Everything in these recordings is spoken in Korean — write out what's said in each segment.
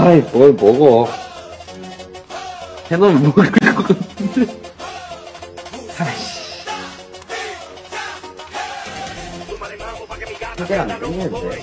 아이, 뭘 먹어. 해놓으면 먹을 것 같은데. 아이씨. 이게 안 되는데.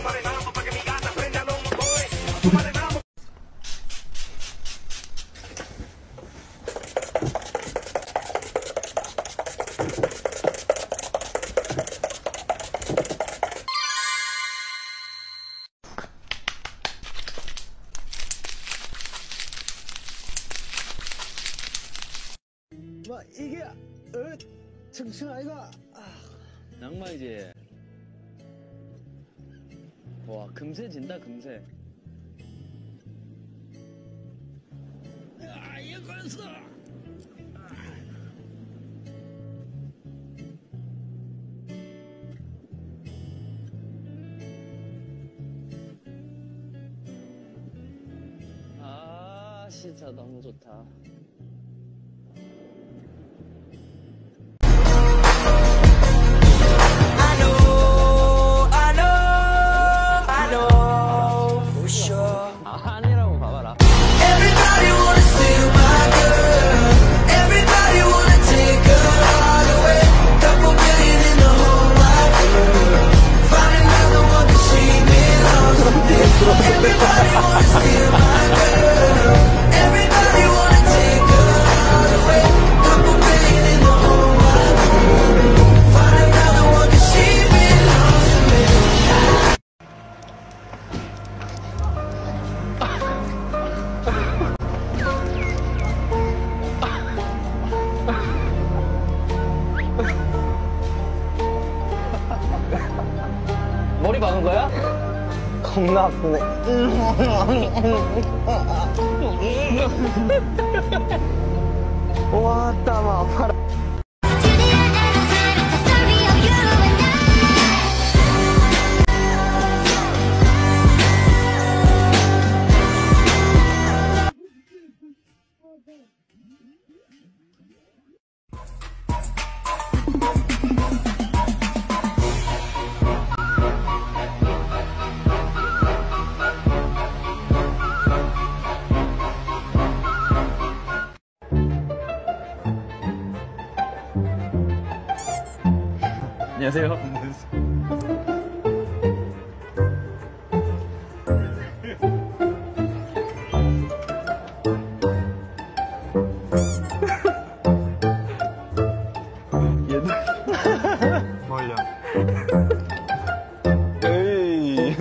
뭐 이게 청춘 아이가 낭만이지. 와, 금세 진다, 금세. 아, 이거 걸렸어. 아, 진짜 너무 좋다. 아니라고 봐봐라. Everybody wanna steal my girl. Everybody wanna take her all away. Couple billion in the whole wide world. Find another one 'cause she belongs to me. Everybody wanna steal my girl. Everybody wanna take her all away. Couple billion in the whole wide world. Find another one 'cause she belongs to me. 머리 박은 거야? 겁나 아프네. 와, 땀 아파라. 안녕하세요. 뭘요? 에이.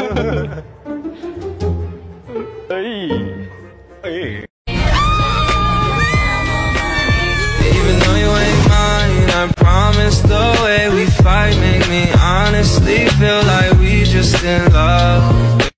에이. Even though you ain't mine, I promise the way we fight make me honestly feel like we just in love.